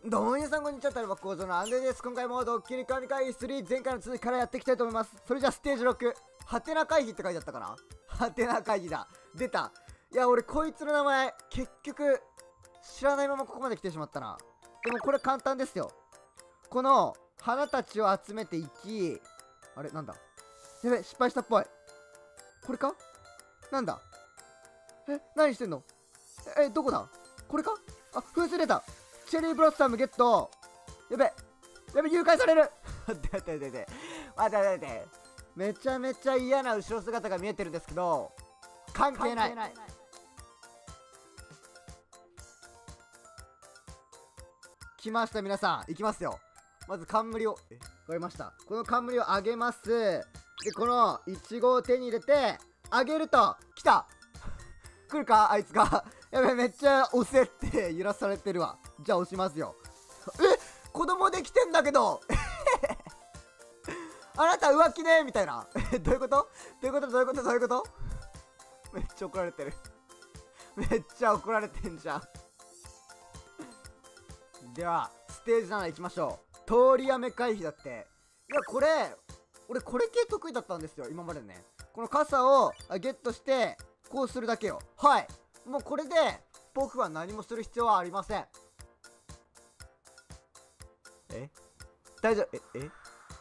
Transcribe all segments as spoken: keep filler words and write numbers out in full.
どうも皆さんこんにちは、タルバ工場のアンデです。今回もドッキリ神回避スリー、前回の続きからやっていきたいと思います。それじゃあステージろく、ハテナ回避って書いてあったかな。ハテナ回避だ。出た。いや、俺こいつの名前、結局、知らないままここまで来てしまったな。でもこれ簡単ですよ。この、花たちを集めていき、あれなんだやべ、失敗したっぽい。これかなんだえ、何してんのえ、えどこだこれかあ、風船出た。チェリーブロッサムゲット。やべやべ、誘拐される。待って待って待って待って待って待ってめちゃめちゃ嫌な後ろ姿が見えてるんですけど、関係ない。ない来ました。皆さん行きますよ。まず冠をえわかりました。この冠を上げます。でこのイチゴを手に入れて上げると来た来るかあいつが。やべめっちゃ押せって揺らされてるわ。じゃあ押しますよ。え子供できてんだけどあなた浮気ねみたいなどういうことどういうことどういうことどういうことめっちゃ怒られてるめっちゃ怒られてんじゃんではステージなな行きましょう。通り雨回避だって。いやこれ俺これ系得意だったんですよ今までね。この傘をゲットしてこうするだけよ。はい、もうこれで僕は何もする必要はありません。え大丈夫ええ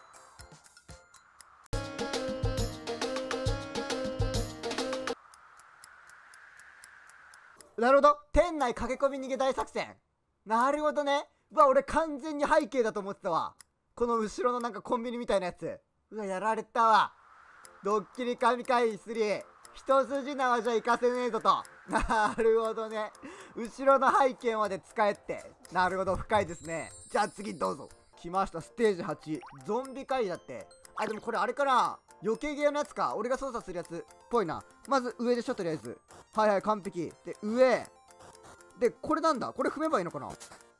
なるほど、店内駆け込み逃げ大作戦。なるほどね。うわ俺完全に背景だと思ってたわ。この後ろのなんかコンビニみたいなやつ。うわやられたわ。ドッキリ神回避スリー、一筋縄じゃ行かせねえぞと。なるほどね。後ろの背景まで使えって。なるほど、深いですね。じゃあ次どうぞ。来ました、ステージはち、ゾンビ回避だって。あでもこれあれかな、余計ゲーのやつか。俺が操作するやつっぽいな。まず上でしょとりあえず。はいはい完璧で上でこれなんだ、これ踏めばいいのかな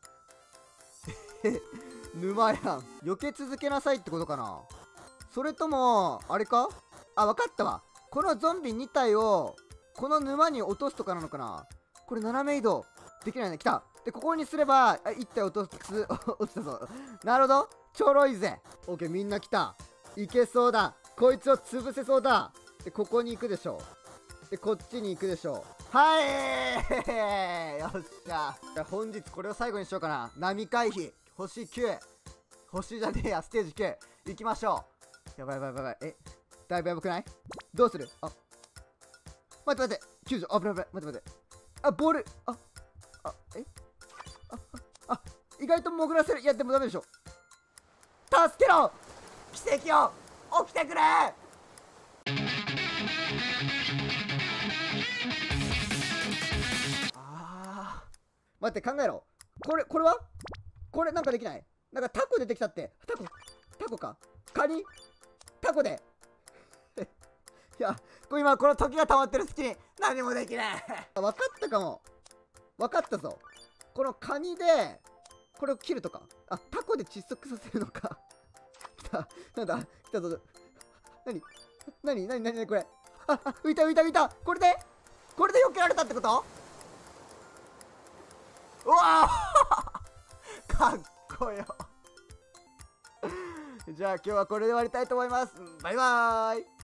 沼やん。避け続けなさいってことかな。それともあれかあ分かったわ。このゾンビに体をこの沼に落とすとかなのかな。これ斜め移動できないね。来た。でここにすればいち体落とす落ちたぞ。なるほど、ちょろいぜ。オッケー、みんな来た。いけそうだ。こいつを潰せそうだ。でここに行くでしょう。でこっちに行くでしょう。はいよっしゃ。じゃあ本日これを最後にしようかな。波回避星きゅう、星じゃねえやステージきゅう行きましょう。やばいやばいやばい。えだいぶやばくない？どうする？あ待って待って、きゅうじゅう、あ危ない危ない、待って待って、あボール、ああえあああ意外と潜らせる。いやでもダメでしょ。助けろ、奇跡を起きてくれ。あー待って考えろ。これこれはこれなんかできない？なんかタコ出てきたって。タコタコかカニタコでいやこれ今この時が溜まってる隙に何もできない分かったかも。分かったぞ。このカニでこれを切るとか。あタコで窒息させるのか来た。なんだ来たぞ。何何何何何これ。ああ浮いた浮いた浮いた。これでこれで避けられたってこと？うわーかっこよじゃあ今日はこれで終わりたいと思います。バイバーイ。